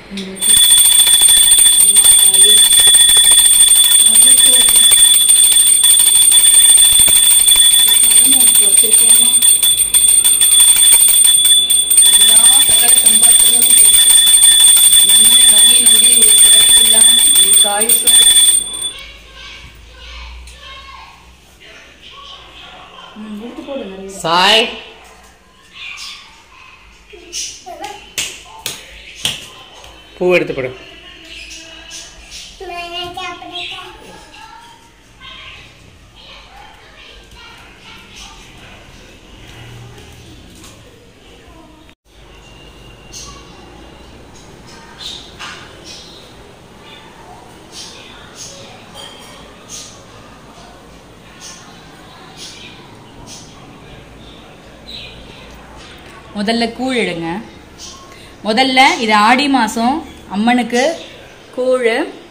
சாய் பூ எடுத்து போடு. முதல்ல கூழ் எடுங்க. முதல்ல இது ஆடி மாதம் அம்மனுக்கு கூழ்.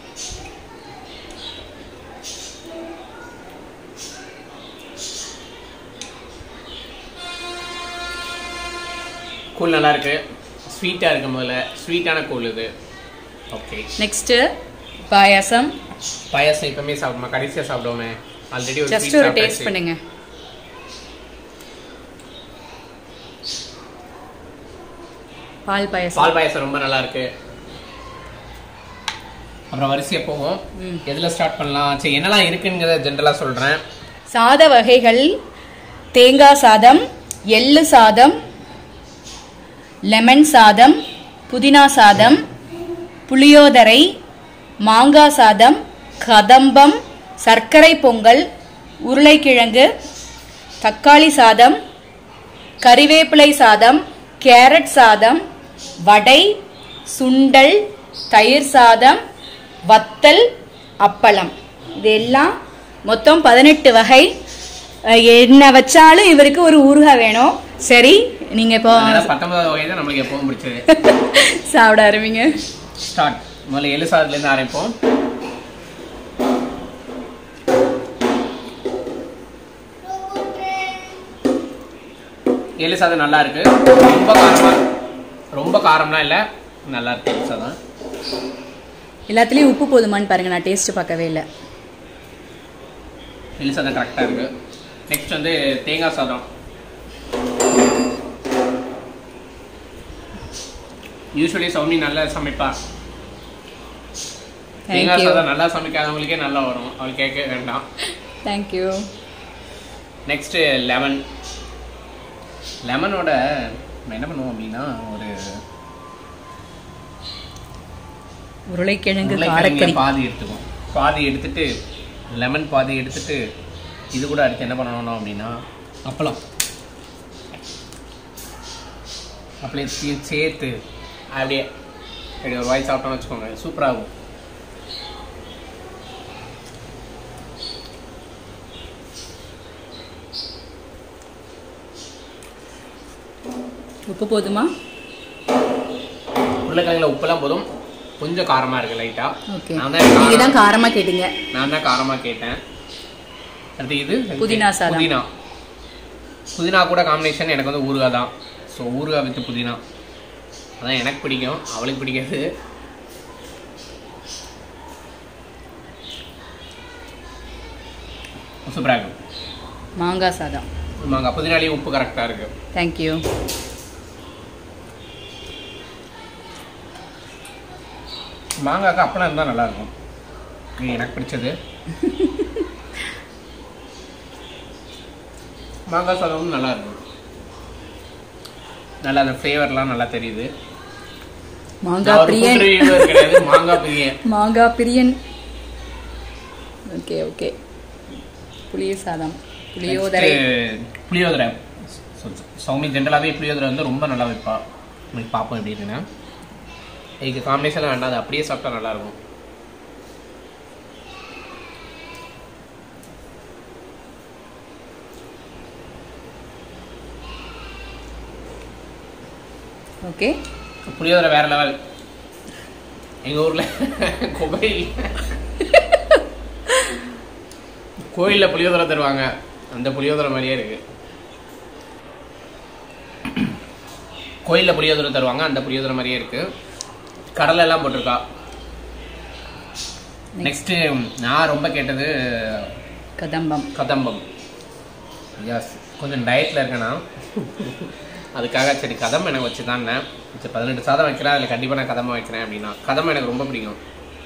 கூழ் நல்லா இருக்கு, ஸ்வீட்டாக இருக்கு. முதல்ல ஸ்வீட்டான கூழ் இது. ஓகே, நெக்ஸ்ட்டு பாயாசம். பாயாசம் இப்பவுமே சாப்பிடுமா? கடைசியாக சாப்பிடுவோமே. ஆல்ரெடி ஜஸ்ட் ஒரு டேஸ்ட் பண்ணுங்க. பால் பாயாசம். பால் பாயாசம் ரொம்ப நல்லா இருக்கு. அப்புறம் வரிசையா போவோம். எதுல ஸ்டார்ட் பண்ணலாம்? சரி, என்னெல்லாம் இருக்குங்கிறத ஜென்ரலா சொல்றேன். சாத வகைகள்: தேங்காய் சாதம், எள்ளு சாதம், லெமன் சாதம், புதினா சாதம், புளியோதரை, மாங்காய் சாதம், கதம்பம், சர்க்கரை பொங்கல், உருளைக்கிழங்கு, தக்காளி சாதம், கறிவேப்பிலை சாதம், கேரட் சாதம், வடை, சுண்டல், தயிர் சாதம், வத்தல், அப்பளம். இதெல்லாம் மொத்தம் 18 வகை. என்ன வச்சாலும் இவருக்கு ஒரு ஊறுகாய் வேணும். சரி, நீங்க இப்போ 19வது வகை தான் நமக்கு எப்பவும் பிடிச்சது. சாப்பிட ஆரம்பிங்க. ஸ்டார்ட். முதல்ல எள்ளு சாதத்துல இருந்து ஆரம்பிப்போம். எள்ளு சாதம் நல்லா இருக்கு. ரொம்ப காரம்லாம் இல்லை, நல்லா இருக்கு எள்ளு சாதம். எல்லாத்துலேயும் உப்பு போதுமான்னு பாருங்க, நான் டேஸ்ட் பார்க்கவே இல்லை. எள்ளு சாதம் கரெக்டாக இருக்கு. நெக்ஸ்ட் வந்து தேங்காய் சாதம். யூஸ்வலி சௌமி நல்லா சமைப்பா. தேங்காய் சாதம் நல்லா சமைக்காதவங்களுக்கே நல்லா வரும், அவள் கேட்க வேண்டாம். தேங்க்யூ. Next lemon. லெமனோட நம்ம என்ன பண்ணுவோம் அப்படின்னா, ஒரு உருளைக்கிழங்கு பாதி எடுத்துக்கும். பாதி எடுத்துட்டு லெமன் பாதி எடுத்துட்டு இது கூட அடுத்து என்ன பண்ணணும் அப்படின்னா அப்பளம் சேர்த்து அப்படியே அப்படி ஒரு வாய் சாப்பிட்டோம்னு வச்சுக்கோங்க, சூப்பராகும். உப்பு போதுமா? உருளைக்கிழங்குல உப்பெல்லாம் போதும். கொஞ்சம் காரமா இருக்கு லைட்டா. நீங்க தான் காரமா கேட்டீங்க. நான் தான் காரமா கேட்டேன். அடுத்து இது புதினா சாதம். புதினா கூட காம்பினேஷன் எனக்கு வந்து ஊறுகாய் தான். ஸோ ஊறுகாய் வித் புதினா அதான் எனக்கு பிடிக்கும், அவளுக்கு பிடிக்காது. சூப்பராக இருக்கும். மாங்காய் சாதம். மாங்காய் புதினாலேயும் உப்பு கரெக்டாக இருக்கு. தேங்க்யூ. மாங்காய்க்கு அப்பளம் இருந்தால் நல்லாயிருக்கும், எனக்கு பிடிச்சது. மாங்காய் சாதமும் நல்லா இருக்கும். நல்லா அந்த ஃப்ளேவர்லாம் நல்லா தெரியுது. மாங்காய் பிரியன் கிடையாது, மாங்காய் பிரியன். மாங்காய் பிரியன். Okay okay. புளிய சாதம், புளியோதரை. புளியோதரை சௌமி ஜென்ரலாகவே புளியோதரை வந்து ரொம்ப நல்லா வைப்பா. உங்களுக்கு பார்ப்போம் எப்படி இருக்குன்னா. இதுக்கு காம்பினேஷன்லாம் வேண்டாம், அது அப்படியே சாப்பிட்டா நல்லாயிருக்கும். ஓகே. புளியோதரை வேற லெவல். எங்கள் ஊரில் கோயிலில் புளியோதரை தருவாங்க, அந்த புளியோதரை மாதிரியே இருக்கு. கோயிலில் புளியோதரை தருவாங்க, அந்த புளியோதரை மாதிரியே இருக்கு. கடலை எல்லாம் போட்டிருக்கா. நெக்ஸ்ட் நான் ரொம்ப கேட்டது கதம்பம். எஸ், கொஞ்சம் டயட்டில் இருக்கேன்னா அதுக்காக சரி கதம்பம் எனக்கு வச்சு தான் 18 சாதம் வைக்கிறேன், அதில் கண்டிப்பாக நான் கதம்பம் வைக்கிறேன் அப்படின்னா. கதம்பம் எனக்கு ரொம்ப பிடிக்கும்.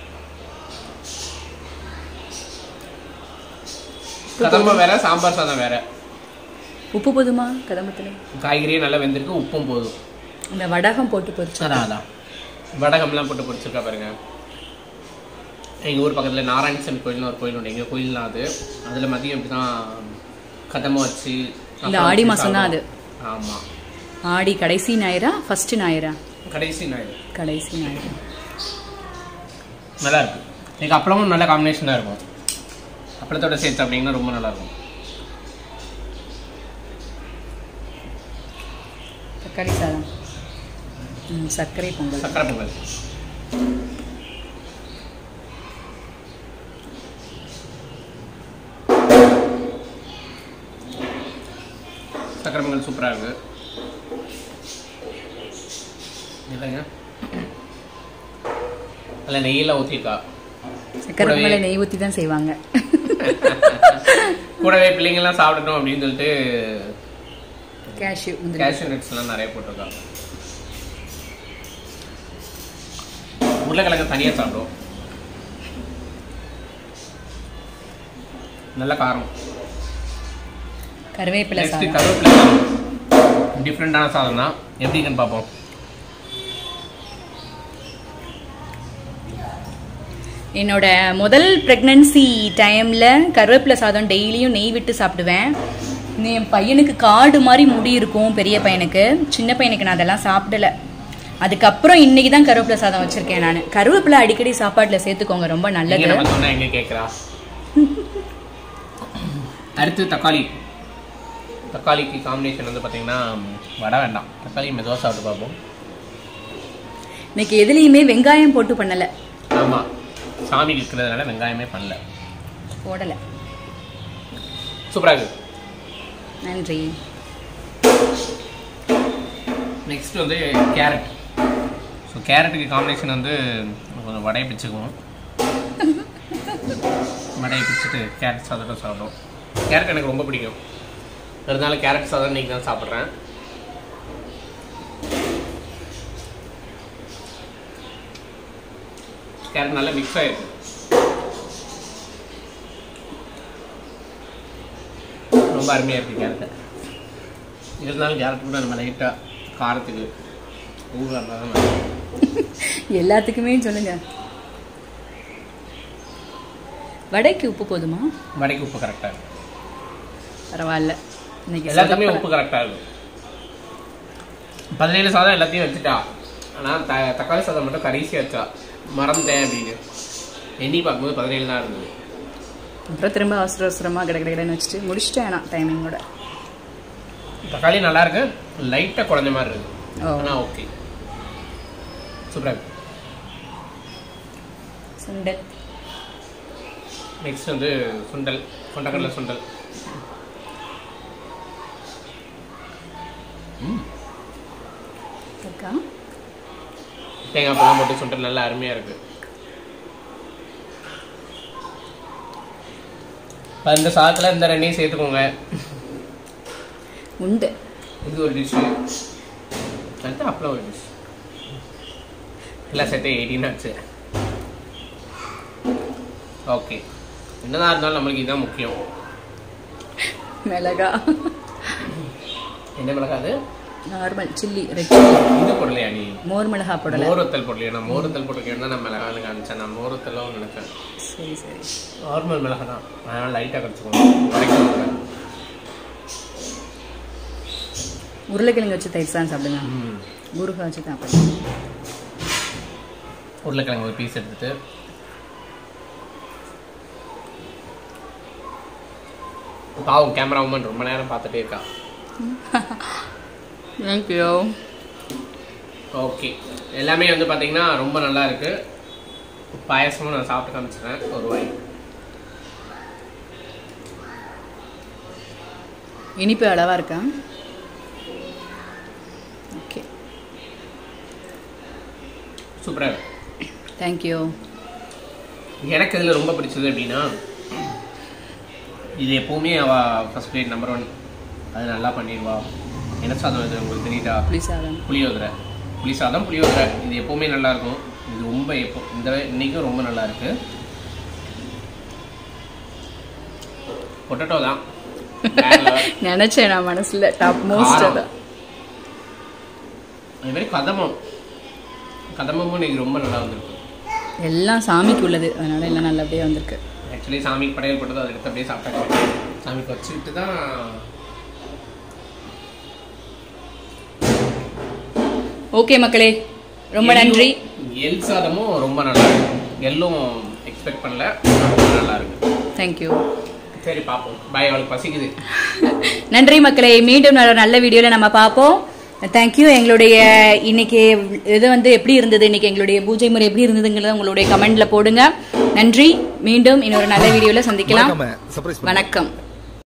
கதம்பம் வேற, சாம்பார் சாதம் வேற. உப்பு போதுமா கதம்பத்தில்? காய்கறியும் நல்லா வெந்திருக்கு, உப்பும் போதும். இந்த வடகம் போட்டு பொரிச்சு. அதான் வடகம்லாம் போட்டு பொரிச்சிருக்கா பாருங்க. எங்கள் ஊர் பக்கத்தில் நாராயணசாமி கோயில்னு ஒரு கோயில் உண்டு. எங்கள் கோயில் தான் அது. அதில் மதியம் இப்படி தான் கதம்பம் வச்சு. இந்த ஆடி மாதம் தான் அது. ஆமாம், ஆடி கடைசி ஞாயிறா ஃபர்ஸ்ட் ஞாயிறா? கடைசி ஞாயிறு. நல்லா இருக்கு. எனக்கு அப்பளமும் நல்ல காம்பினேஷனாக இருக்கும். அப்பளத்தோட சேர்த்து அப்படிங்கன்னா ரொம்ப நல்லா இருக்கும். தக்காளி சாதம், சர்க்கரை பொங்கல். சர்க்கரை பொங்கல் சூப்பராக இருக்கு. இல்லைங்க, அதில் நெய்யெல்லாம் ஊற்றிருக்கா. சர்க்கரை பொங்கலை நெய் ஊற்றி தான் செய்வாங்க. கூடவே பிள்ளைங்கள்லாம் சாப்பிடணும் அப்படின்னு சொல்லிட்டு கேஷ்யூ நட்ஸ்லாம் நிறைய போட்டிருக்காங்க. உருளைக்கிழங்கு தனியாக சாப்பிடுவோம். நல்ல காரம். கருவேப்பிலை டிஃப்ரெண்டான சாதம் தான். எப்படின்னு பார்ப்போம். என்னோட முதல் ப்ரெக்னன்சி டைமில் கருவேப்பிலை சாதம் டெய்லியும் நெய் விட்டு சாப்பிடுவேன். என் பையனுக்கு காடு மாதிரி முடி இருக்கும், பெரிய பையனுக்கு. சின்ன பையனுக்கு நான் அதெல்லாம் சாப்பிடலை. அதுக்கப்புறம் இன்னைக்கு தான் கருவேப்பிலை சாதம் வச்சுருக்கேன் நான். கருவேப்பிலை அடிக்கடி சாப்பாட்டில் சேர்த்துக்கோங்க, ரொம்ப நல்லது. எங்க கேட்குறா. அடுத்து தக்காளிக்கு காம்பினேஷன் வந்து பார்த்தீங்கன்னா வடை வேண்டாம், தக்காளி மெதுவாக சாப்பிட்டு பார்ப்போம். இன்னைக்கு எதுலேயுமே வெங்காயம் போட்டு பண்ணலை. ஆமாம், சாமி இருக்கிறதுனால வெங்காயமே போடலை. சூப்பராக இருக்கு. நன்றி. நெக்ஸ்ட் வந்து கேரட். ஸோ கேரட்டுக்கு காம்பினேஷன் வந்து கொஞ்சம் வடையை பிச்சுக்குவோம். வடையை பிச்சுட்டு கேரட் சாதத்தை சாப்பிடுவோம். கேரட் எனக்கு ரொம்ப பிடிக்கும், அதனால கேரட் சாதம் இன்னைக்கு தான் சாப்பிட்றேன். கேரட் நல்லா மிக்ஸ் ஆகிருக்கு. ரொம்ப அருமையாக இருக்குது கேரட்டு. இருந்தாலும் கேரட் கூட நம்ம லைட்டாக காரத்துக்கு எல்லாத்துக்குமே சொல்லுங்க. வடைக்கு உப்பு போதுமா? வடைக்கு உப்பு கரெக்டாக இருக்கு. பரவாயில்ல, இன்னைக்கு எல்லாத்துக்குமே உப்பு கரெக்டாக இருக்கும். 17 சாதம் எல்லாத்தையும் வச்சுட்டா. ஆனால் தக்காளி சாதம் மட்டும் கடைசியாக வச்சா, மறந்தேன் அப்படின்னு எண்ணி பார்க்கும்போது 17 தான் இருந்தது. அப்புறம் திரும்ப அவசரமாக கிடன்னு வச்சுட்டு முடிச்சுட்டேன் நான் டைமிங்கோட. தக்காளி நல்லா இருக்கு, லைட்டாக குழஞ்ச மாதிரி இருக்கு. ஆனால் ஓகே, சூப்பராக இருக்கு. சுண்டல். நெக்ஸ்ட் வந்து சுண்டல், கொண்டக்கடலை சுண்டல். தேங்காய் பழம் போட்டு சுண்டல் நல்லா அருமையாக இருக்கு. இந்த சாதத்தில் இந்த ரெண்டையும் சேர்த்துக்கோங்க. உண்டு. இது ஒரு டிஷ்ஷு, அடுத்து அப்பளம் ஒரு டிஷ். எல்லாம் சேர்த்து 18 ஆச்சு. ஓகே, என்னதான் இருந்தாலும் நம்மளுக்கு இதுதான் முக்கியம். மிளகா. என்ன மிளகா அது? Normal chilli, red chilli. இது போடலையா நீ? மோர் மிளகா போடல. மோரத்தல் போடலையா? நான் மோரத்தல் போட்டிருக்கேன் தான் நான் மிளகான்னு காமிச்சேன். நான் மோரத்தலும் நினைச்சேன். சரி சரி, நார்மல் மிளகா தான், அதனால் லைட்டாக கடிச்சுக்கோங்க. உருளைக்கிழங்கு வச்சு தயிர் சாதம் சாப்பிடுங்க. ஊறுகாய் வச்சு தான். உருளைக்கிழங்கு ஒரு பீஸ் எடுத்துட்டு பாவம் கேமரா உமன் ரொம்ப நேரம் பார்த்துட்டே இருக்கா. தேங்க்யூ. ஓகே, எல்லாமே வந்து பார்த்தீங்கன்னா ரொம்ப நல்லா இருக்கு. பாயசமும் நான் சாப்பிட்டு காமிச்சிட்டேன் ஒரு வாய். இனிப்பு அளவா இருக்கா? ஓகே, சூப்பராக இருக்கு. தேங்க்யூ. எனக்கு இதில் ரொம்ப பிடிச்சது அப்படின்னா இது எப்போவுமே அவள் ஃபர்ஸ்ட் கிரேட் நம்பர் 1 அது நல்லா பண்ணிடுவா. என்ன சாதம் இது உங்களுக்கு தெரியுதா? புளியோதரை. புளி சாதம் புளியோதரை இது எப்போவுமே நல்லாயிருக்கும். இது ரொம்ப இன்னைக்கும் ரொம்ப நல்லா இருக்கு. பொட்டேட்டோ தான் நினைச்சேன் நான் மனசுல டாப் மோஸ்ட். அதான் அதே மாதிரி கதம்பமும் இன்னைக்கு ரொம்ப நல்லா வந்திருக்கு. எல்லாம் சாமிக்கு உள்ளது, அதனால எல்லாம் நல்லபடியாக வந்திருக்கு. ஆக்சுவலி சாமிக்கு படையல் போட்டது அதை எடுத்து அப்படியே சாப்பிட்டாங்க. சாமிக்கு வச்சுக்கிட்டு தான். ஓகே மக்களே, ரொம்ப நன்றி. எல் சாதமும் ரொம்ப நல்லா இருக்கு. எல்லும் எக்ஸ்பெக்ட் பண்ணல, ரொம்ப நல்லா இருக்கு. தேங்க்யூ. சரி பார்ப்போம். பாய். அவளுக்கு பசிக்குது. நன்றி மக்களே, மீண்டும் நல்ல வீடியோவில் நம்ம பார்ப்போம். தேங்க்யூ. எங்களுடைய இன்னைக்கு இது வந்து எப்படி இருந்தது, இன்னைக்கு எங்களுடைய பூஜை முறை எப்படி இருந்ததுங்கிறத உங்களுடைய கமெண்ட்ல போடுங்க. நன்றி. மீண்டும் இன்னொரு நல்ல வீடியோவில் சந்திக்கலாம். வணக்கம்.